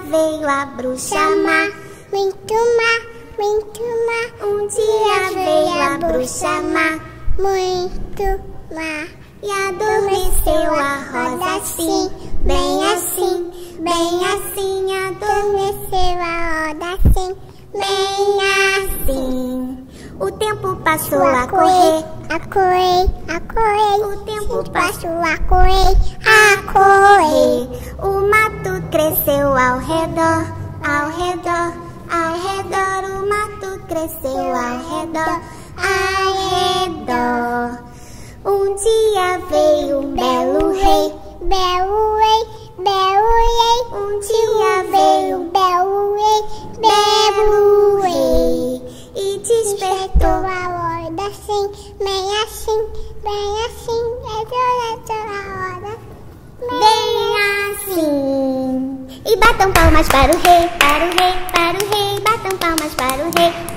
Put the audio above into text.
veio a bruxa má. Muito má, muito má. Um dia veio a bruxa má. Muito má. E adormeceu a rosa assim, bem assim, bem assim. Adormeceu a roda assim, Bem assim. O tempo passou a correr. a correr, a correr. O tempo passou Passou a correr, a correr. O mato cresceu ao redor, ao redor, ao redor. O mato cresceu ao redor, ao redor. Um dia veio um belo rei. belo rei, belo rei. Um dia veio um belo rei, belo rei e despertou. a roda assim, bem assim, bem assim. Despertou a roda Bem assim. E batam palmas para o rei, para o rei, para o rei. Batam palmas para o rei.